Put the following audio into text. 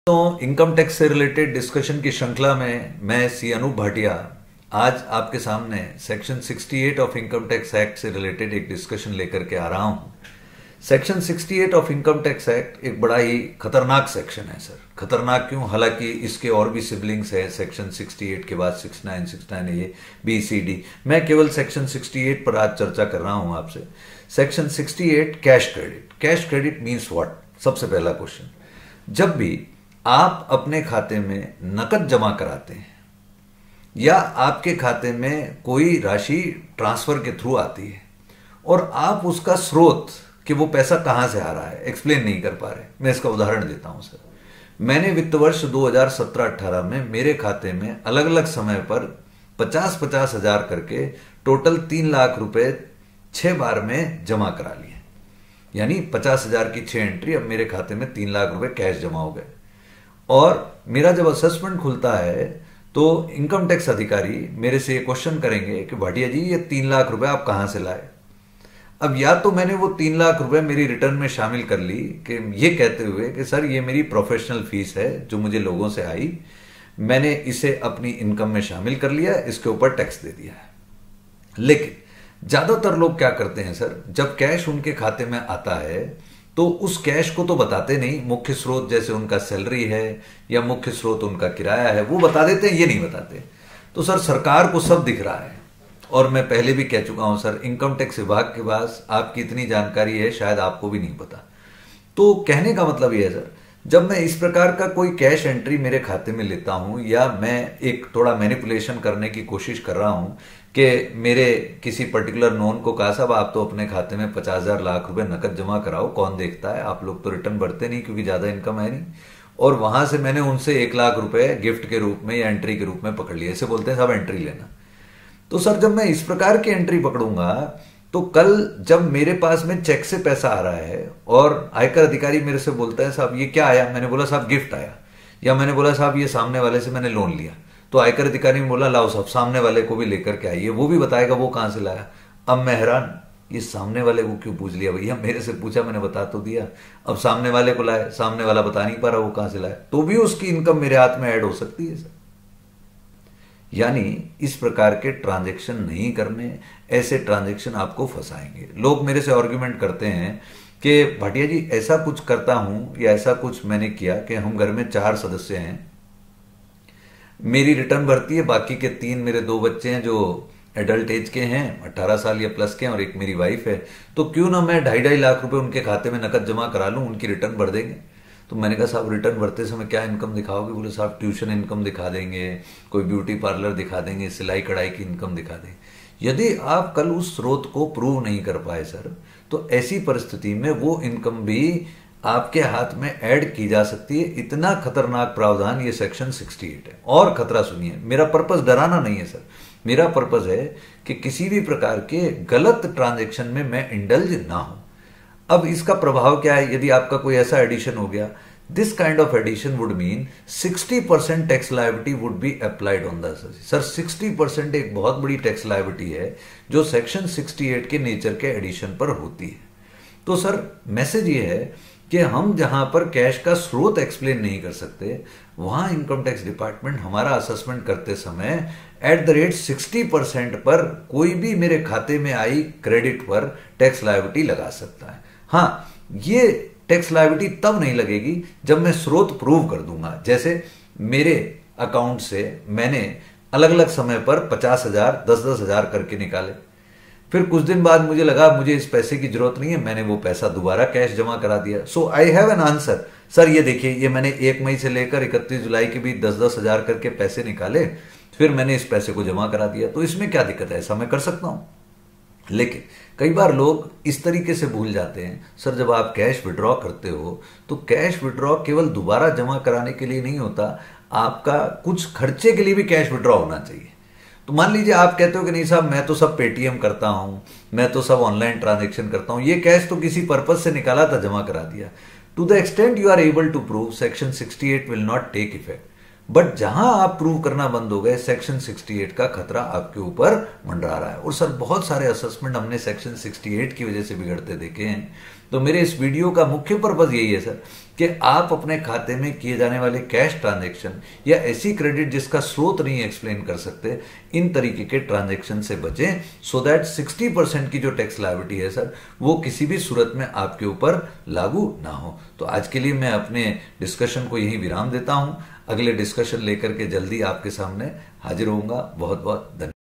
तो income tax से related discussion की श्रृंखला में मैं सी अनूप भाटिया आज आपके सामने section 68 of income tax act से रिलेटेड एक डिस्कशन लेकर के आ रहा हूं। Section 68 of income tax act एक बड़ा ही खतरनाक सेक्शन है सर। खतरनाक क्यों? हालांकि इसके और भी सिबलिंग्स है। सेक्शन 68 के बाद 69, 69A, B, C, D। मैं केवल सेक्शन 68 पर आज चर्चा कर रहा हूं आपसे। Section 68 cash credit. Cash credit means what? सबसे पहला क्वेश्चन, जब भी आप अपने खाते में नकद जमा कराते हैं या आपके खाते में कोई राशि ट्रांसफर के थ्रू आती है और आप उसका स्रोत कि वो पैसा कहां से आ रहा है एक्सप्लेन नहीं कर पा रहे, मैं इसका उदाहरण देता हूं सर। मैंने वित्त वर्ष 2017-18 में मेरे खाते में अलग अलग समय पर 50-50 हजार करके टोटल 3 लाख रुपए 6 बार में जमा करा लिए। यानी 50 हजार की 6 एंट्री, अब मेरे खाते में 3 लाख रुपए कैश जमा हो गए। और मेरा जब असेसमेंट खुलता है तो इनकम टैक्स अधिकारी मेरे से ये क्वेश्चन करेंगे कि भाटिया जी ये 3 लाख रुपए आप कहां से लाए। अब या तो मैंने वो 3 लाख रुपए मेरी रिटर्न में शामिल कर ली कि ये कहते हुए कि सर ये मेरी प्रोफेशनल फीस है जो मुझे लोगों से आई, मैंने इसे अपनी इनकम में शामिल कर लिया, इसके ऊपर टैक्स दे दिया है। लेकिन ज्यादातर लोग क्या करते हैं सर, जब कैश उनके खाते में आता है तो उस कैश को तो बताते नहीं। मुख्य स्रोत जैसे उनका सैलरी है या मुख्य स्रोत उनका किराया है वो बता देते हैं, ये नहीं बताते। तो सर सरकार को सब दिख रहा है और मैं पहले भी कह चुका हूं सर, इनकम टैक्स विभाग के पास आपकी इतनी जानकारी है शायद आपको भी नहीं पता। तो कहने का मतलब ये है सर, जब मैं इस प्रकार का कोई कैश एंट्री मेरे खाते में लेता हूं या मैं एक थोड़ा मैनिपुलेशन करने की कोशिश कर रहा हूं कि मेरे किसी पर्टिकुलर नोन को कहा साहब आप तो अपने खाते में 50,000 लाख रुपए नकद जमा कराओ, कौन देखता है, आप लोग तो रिटर्न भरते नहीं क्योंकि ज्यादा इनकम है नहीं, और वहां से मैंने उनसे 1 लाख रुपए गिफ्ट के रूप में या एंट्री के रूप में पकड़ लिया। इसे बोलते हैं साहब एंट्री लेना। तो सर जब मैं इस प्रकार की एंट्री पकड़ूंगा तो कल जब मेरे पास में चेक से पैसा आ रहा है और आयकर अधिकारी मेरे से बोलता है साहब ये क्या आया, मैंने बोला साहब गिफ्ट आया, या मैंने बोला साहब ये सामने वाले से मैंने लोन लिया, तो आयकर अधिकारी ने बोला लाओ साहब सामने वाले को भी लेकर के आइए, वो भी बताएगा वो कहां से लाया। अब मैं हैरान, ये सामने वाले को क्यों पूछ लिया भैया, मेरे से पूछा मैंने बता तो दिया। अब सामने वाले को लाए, सामने वाला बता नहीं पा रहा वो कहां से लाया, तो भी उसकी इनकम मेरे हाथ में ऐड हो सकती है सर। यानी इस प्रकार के ट्रांजैक्शन नहीं करने, ऐसे ट्रांजैक्शन आपको फंसाएंगे। लोग मेरे से आर्ग्यूमेंट करते हैं कि भाटिया जी ऐसा कुछ करता हूं या ऐसा कुछ मैंने किया कि हम घर में 4 सदस्य हैं, मेरी रिटर्न भरती है, बाकी के 3 मेरे 2 बच्चे हैं जो एडल्ट एज के हैं, 18 साल या प्लस के हैं, और एक मेरी वाइफ है, तो क्यों ना मैं 2.5 लाख रुपए उनके खाते में नकद जमा करा लूं, उनकी रिटर्न भर देंगे। तो मैंने कहा साहब रिटर्न भरते समय क्या इनकम दिखाओगे? बोले साहब ट्यूशन इनकम दिखा देंगे, कोई ब्यूटी पार्लर दिखा देंगे, सिलाई कढ़ाई की इनकम दिखा देंगे। यदि आप कल उस स्रोत को प्रूव नहीं कर पाए सर, तो ऐसी परिस्थिति में वो इनकम भी आपके हाथ में ऐड की जा सकती है। इतना खतरनाक प्रावधान ये सेक्शन 68 है। और खतरा सुनिए, मेरा पर्पस डराना नहीं है सर, मेरा पर्पस है कि किसी भी प्रकार के गलत ट्रांजैक्शन में मैं इंडल्ज ना हूं। अब इसका प्रभाव क्या है? यदि आपका कोई ऐसा एडिशन हो गया, this kind of addition would mean 60% tax liability would be applied on the assessee. Sir 60% एक बहुत बड़ी टैक्स लायबिलिटी है जो सेक्शन 68 के नेचर के एडिशन पर होती है। तो सर मैसेज ये है कि हम जहां पर कैश का स्रोत एक्सप्लेन नहीं कर सकते, वहां इनकम टैक्स डिपार्टमेंट हमारा असेसमेंट करते समय एट द रेट 60% पर कोई भी मेरे खाते में आई क्रेडिट पर टैक्स लायबिलिटी लगा सकता है। हाँ, ये टैक्स लायबिलिटी तब नहीं लगेगी जब मैं स्रोत प्रूव कर दूंगा। जैसे मेरे अकाउंट से मैंने अलग अलग समय पर 50,000, 10-10 हजार करके निकाले, फिर कुछ दिन बाद मुझे लगा मुझे इस पैसे की जरूरत नहीं है, मैंने वो पैसा दोबारा कैश जमा करा दिया। So I have an answer. Sir ये देखिए, ये मैंने 1 मई से लेकर 31 जुलाई के बीच 10-10 हजार करके पैसे निकाले, फिर मैंने इस पैसे को जमा करा दिया, तो इसमें क्या दिक्कत है? ऐसा मैं कर सकता हूं। लेकिन कई बार लोग इस तरीके से भूल जाते हैं सर, जब आप कैश विड्रॉ करते हो तो कैश विड्रॉ केवल दोबारा जमा कराने के लिए नहीं होता, आपका कुछ खर्चे के लिए भी कैश विड्रॉ होना चाहिए। तो मान लीजिए आप कहते हो कि नहीं साहब मैं तो सब पेटीएम करता हूं, मैं तो सब ऑनलाइन ट्रांजैक्शन करता हूं, ये कैश तो किसी पर्पज से निकाला था, जमा करा दिया। To the extent you are able to prove, section 68 will not take effect. But जहां आप प्रूव करना बंद हो गए, सेक्शन 68 का खतरा आपके ऊपर मंडरा रहा है। और सर बहुत सारे असेसमेंट हमने सेक्शन 68 की वजह से बिगड़ते देखे हैं। तो तो मेरे इस वीडियो का मुख्य पर्पज यही है सर कि आप अपने खाते में किए जाने वाले कैश ट्रांजैक्शन या ऐसी क्रेडिट जिसका स्रोत नहीं एक्सप्लेन कर सकते, इन तरीके के ट्रांजैक्शन से बचें, सो दैट 60% की जो टैक्स लायबिलिटी है सर वो किसी भी सूरत में आपके ऊपर लागू ना हो। तो आज के लिए मैं अपने डिस्कशन को यहीं विराम देता हूं। अगले डिस्कशन लेकर के जल्दी आपके सामने हाजिर होऊंगा। बहुत बहुत धन्यवाद।